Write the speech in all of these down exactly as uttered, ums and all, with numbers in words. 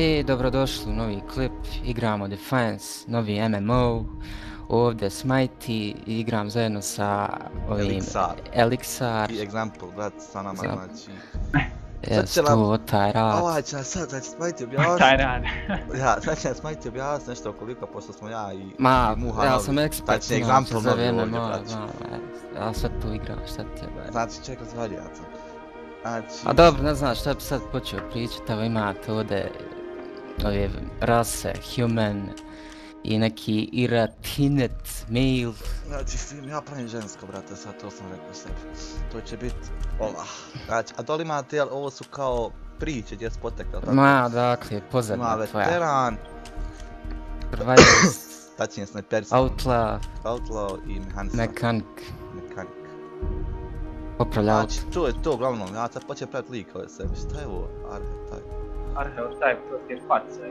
I dobrodošli u novi klip, igramo Defiance, novi M M O. Ovdje Smajty, igram zajedno sa ovim Elixar. Elixar. I Example, brat, sa nama znači... Jes, to, taj rad. Ovaj će sad, znači Smajty objasniti... Taj rad. Ja, sad će Smajty objasniti nešto okoliko, pošto smo ja i... Ma, i Muha ja novi. sam ekspert, znači, imam Example se novi zove ovdje, M M O, braći. ja sad tu igram, šta ti je bar. Znači, čekaj, zvaljaca. Znači... A dobro, ne znam šta bi sad počeo pričati, evo imate ovdje ove rase, human i neki iratinet, male. Znači, film, ja pravim žensko, brate, sad to sam rekao sebi. To će bit ova. Znači, a doli imate, jel, ovo su kao priče gdje su potekle, tako? Ma, dakle, pozadnja Ima tvoja. veteran, Survivalist, tačnije snajperski, outlaw, outlaw i mehanisam. mekanik, Mekanik. popravlja auto. Znači, to je to uglavnom, ja sad počeo praviti lik ove sebi, šta je ovo? Archetype. Archetype, to ti je faca.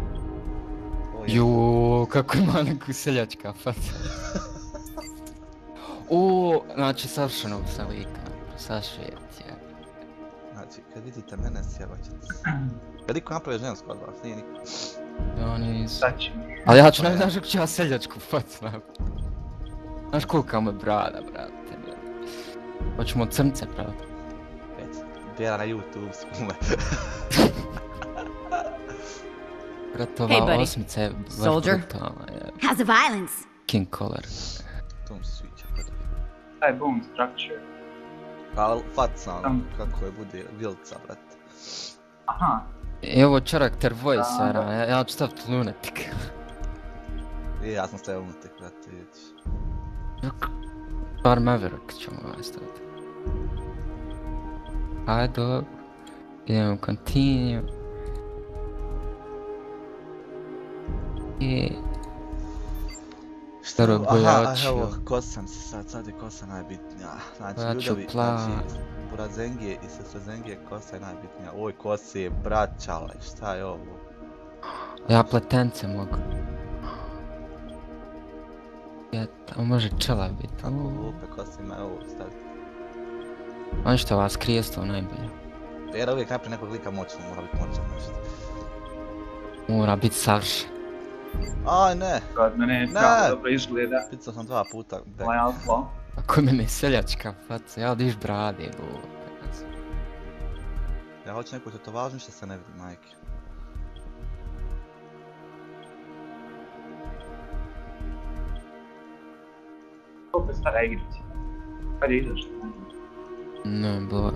Juuu, kako ima neku seljačka faca. Uuu, znači savršeno sam lika, sašvijet je. Znači, kad vidite mene, sjebat ćete se. Kad niko napravi žensku od vas, nije niko. Ja nisu. Sad će mi. Ali ja ću nam znaš kako ću ja seljačku facu napraviti. Znaš kolika mu je brada, brate. Hoćemo od crnce praviti. Već, bjera na YouTube, skume. Brat, Hey, ova buddy. osmica je baš Soldier. brutalna, je. How's the violence? King Collar. To mi se sviđa, brate. Taj bone structure. Ali faca, ono, Tam. kako je bude vilca, brate. Aha. I ovo karakter voice-era, ja, ja ću staviti lunatic. I ja sam stavio unutak, brate, vidiš. Bar Maverick ćemo ovaj staviti. Ajde, dobro. Idemo continue. I... Staro Aha, bojačio. evo, kosam se sad, sad je kosa najbitnija. Znači, Bojačio ljudovi, pla. znači, burazengije i sestrazengije, kosa je najbitnija. Ovoj kosi je braćala, šta je ovo? Ja pletence mogu. Ja, tamo može čela biti. Kako lupe kosa ima ovo staviti. On što vas krije s to najbolje. Jer uvijek napravi nekog lika moćno, mora biti moćan nešto. Mora biti savršen. Aj ne, Kod mene Ne. jako dobro izgleda. picao sam dva puta. back. Ovaj outlaw. Ako mene je seljačka faca, ja odiš brade, bo. Ja hoću neku tetovažu, ništa se ne vidi, majke. Opet stara igrica. Kad je izašla? Ne, bo.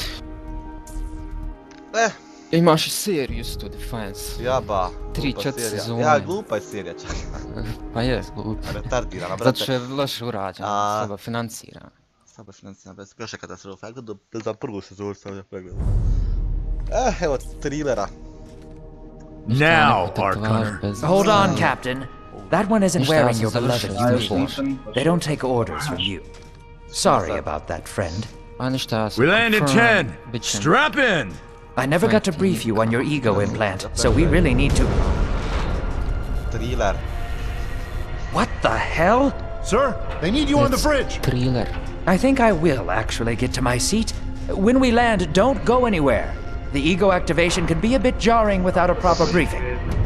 Eh, Imaš i seriju isto, Defiance. jaba. Tri, glupa četiri serija. sezone. Ja, glupa je serija čak. Pa jes, glupo. Retardirana, Zato brate. što je loše urađeno, A. slabo financirano. Slabo financirana, bez prošle katastrofa. Ja gledam za prvu sezonu sam ja pregledao. Eh, evo, trilera. Now, Neku tetovažu Arconnor. bez- Hold on, Captain. That one isn't Ništa, wearing ja sam your beloved završio uniform. season. They don't take orders from you. Sorry about that, friend. A ništa, ja sam We land in confirmed. ten. Bit će- Strap in. I never got to brief you on your ego implant, so we really need to... Thriller. What the hell? Sir, they need you on the It's bridge. Thriller. I think I will actually get to my seat. When we land, don't go anywhere. The ego activation can be a bit jarring without a proper briefing.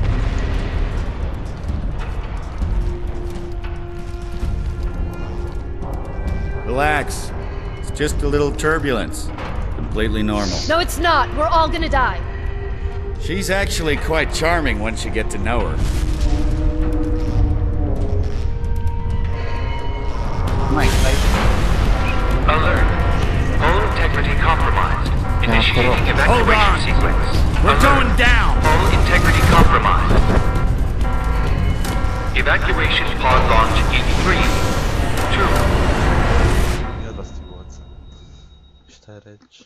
Relax. It's just a little turbulence. Completely normal. No, it's not. We're all gonna die. She's actually quite charming once you get to know her. Mike, like, Alert. Hull integrity compromised. Initiating Hold evacuation on. sequence. We're Alert. going down. Hull integrity compromised. Evacuation pod launch in three, two, Jedva stigu oca. Šta je reći?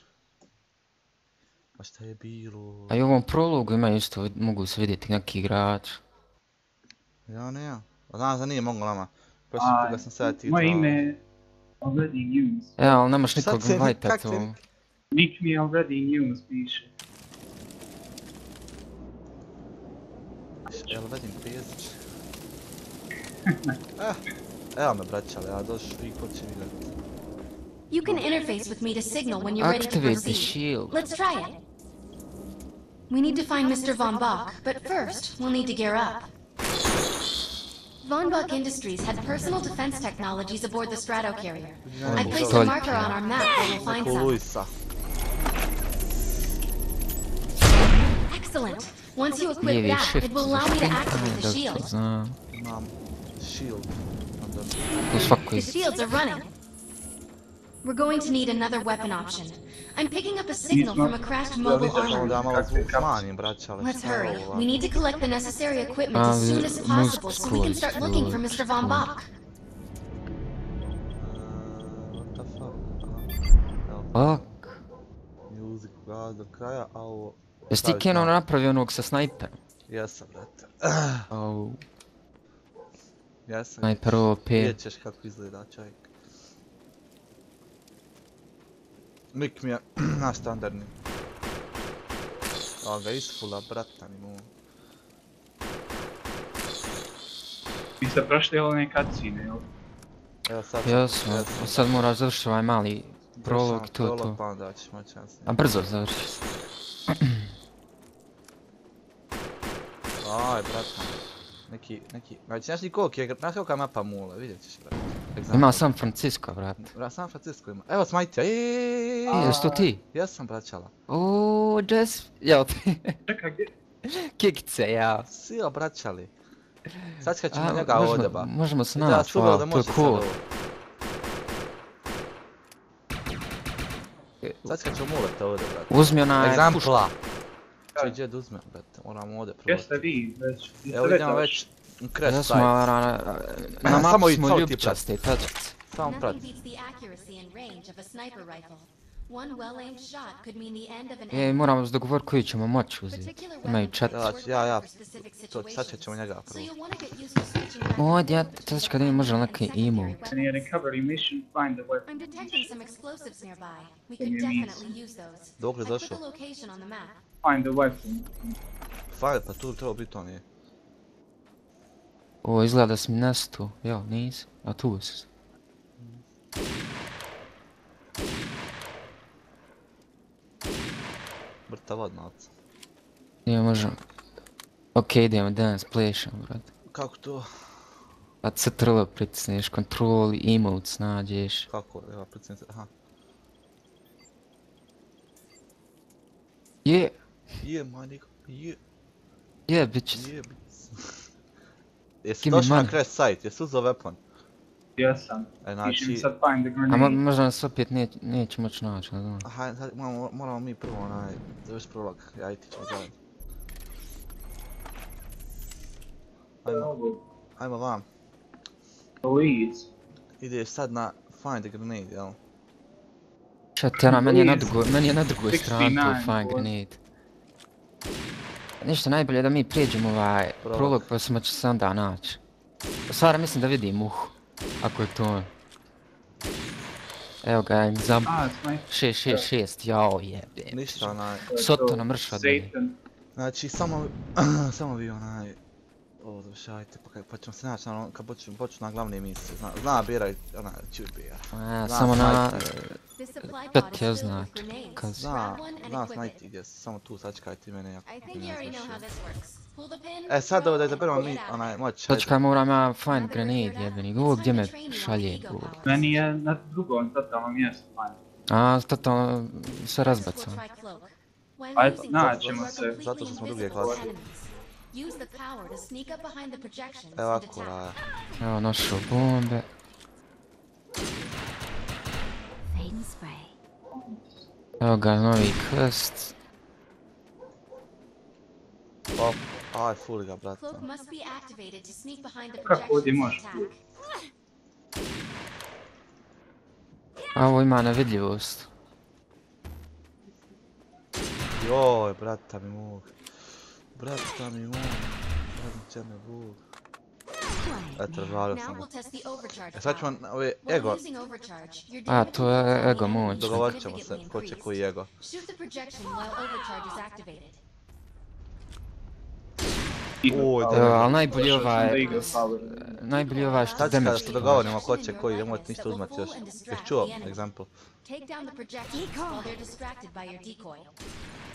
A šta je bilo? A i u ovom prologu ima isto, mogu se vidjeti neki igrač. Ja ne ja. A znaš da nije moglo nama. Prošli a, put ga sam sad ti moje ime je already used. E, ali nemaš Sad nikog se- invajta kak tu. se- Nick mi je already used, piše. Jel vedim prijezić? Eh, evo me braćale, ja došli i ko će vidjeti. You can interface with me to signal when you're ready to Activate the proceed. shield. Let's try it. We need to find Mister Von Bach, but first, we'll need to gear up. Von Bach Industries had personal defense technologies aboard the Stratocarrier. I placed a marker on our map where we'll find some. Luisa. Excellent. Once you equip that, it will allow me to activate the shield. Imam shield. U svaku The iz... shields are running. We're going to need another weapon option. I'm picking up a signal from a crashed mobile Samo armor. da ja malo zvuk smanjim, braćale. Let's šta je hurry. ovo, We need to collect the necessary equipment as soon as possible so we can start looking for Mister Von Bach. What the fuck? Fuck. Music ga do kraja, a ovo... Jesi ti Kenon napravio onog sa snajperom? Jesam, brate. Au. Jesam. Snajper O P. Vidjet ćeš kako izgleda čovjek. Mik mi je naš standardni. Evo ga isfula, brata mi mu. Vi ste prošli one cutscene, jel? Evo sad... Jasno, sad moraš završiti ovaj mali prolog, to Prolog to. pa onda ćeš moći jasnije. A brzo završi. Aj, brata. Neki, neki... Znači, znaš ti koliko je... Znaš kolika je mapa mula, vidjet ćeš, brate. Ima San Francisco, brat. San Francisco ima. Evo smajtja, ej. Jesi to ti? Jesam, braćala. Ooo, Jess... Jel ti? Čekaj, gdje? Kikice, ja. Svi obraćali. Sad kad ćemo A, njega možemo- ovdje ba. možemo se Da, naći, sugao wow, da to je može sad cool. ovo. Sad kad ćemo ulete ovdje, brate. Uzmi onaj Egzampla. Če gdje da uzmem, brate, moram ovdje Gdje probati. ste vi već? Gdje Evo ste idemo već? već u crest Ja site. smo, na, na Samo mapu i smo samo ti ljubčaste tačice. Samo Nothing prati. beats the accuracy and range of a sniper rifle. One well-aimed shot could mean the end of an E, enemy. moramo se dogovoriti koji ćemo moći uzeti. Particular Imaju weapon četiri. types Ja, work ja, ja. better for specific To, sad situations. ćemo njega So prvo. you'll want to get used to switching weapons. Ovdje, ja tačka da mi može neki emote. Any recovery mission, find the weapon. I'm detecting some explosives nearby. We What could do you mean? definitely use those. Dok li I put došao? the location on the map. Find the weapon. Fajl, pa tu treba biti on je. Ovo izgleda da si mi nestu. Jo, nisi. A tu si. Brta vodnac. Nije možemo. Okej, idemo dance plešam, brat. Kako to? Pa Ctrl pritisneš, control, emotes nađeš. Kako? Evo, predsjednice, aha. Je, Je, my nigga, je, je, bitches. je, bitch. Jesi Give me došao na money. crash site, jesi uzeo weapon? Jesam. E, Piše mi znači... sad find the A mo- grenade. možda nas opet neć- neće moći naći, ne znam. Aha, sad moramo, moramo mi prvo onaj, završiti prolog, ja i ti ćemo zajedno. Ajmo, Ovo. ajmo vam. Police. Ideš sad na find the grenade, jel? Četera, meni je na Please. drugoj, meni je na drugoj strani to sixty-nine, fine boy. grenade. Ništa, najbolje je da mi prijeđemo ovaj Prolog. prolog pa smo će se onda naći. Stvarno mislim da vidim uhu, ako je to on. Evo ga, im za A, smaj. šest šest šest, jao jebe. Ništa onaj, Soto nam mrša dalje. Satan. znači samo, samo vi onaj, ovo završajte pa, kaj- pa ćemo se naći ono, kad počnu, počnu na glavne misije, zna, zna biraj, onaj, čuj bira. A, Zna samo na... snajper. This supply Pet pod is je filled znak, with grenades. kaz- Zna, Grab one and zna equip snajti it. gdje si, samo tu sačekaj ti mene, jako I think mi you ne already know znaš. how this works. Pull the pin, E sad ovo da throw, and izaberemo get mi, out of onaj, it. moć, Točka moram ja find Now that we're grenade geared up, jebeni, it's ovo gdje time me to train you on šalje ego ovo. powers. Meni je na drugom totalnom mjestu find. A, totalno se First, we'll razbacam. try cloak. While Ajde, using naćemo cloak, se. you're completely Zato što smo druge invisible to klase. enemies. Use the power to sneak up behind the projections Evo and ako, attack. raja. Evo našao bombe. Fade and spray. Evo ga, novi quest. Op, aj, fuli ga, brate. Cloak must be activated to sneak behind the Kako ovdje projections and možeš? attack. A ovo ima nevidljivost. Joj, brata mi mog. Brata mi mog. Brata mi mog. Eto, razvalio Now sam we'll ga. test the overcharge E sad ćemo, power. ove, While ego, using overcharge, your A, damage to je inflicted on ego the enemy moć. is dogovorit ćemo se, significantly ko će increased. koji ego. Shoot the projection while overcharge is activated. Oj, Evo, ali najbolji Došao sam ovaj... do Eagle Power. Najbolji ovaj što Sad kada damage se ti dogovorimo daje. ko će koji, nemojte ništa uzmati još. Jesi čuo, example? Take down the projections while they're distracted by your decoy.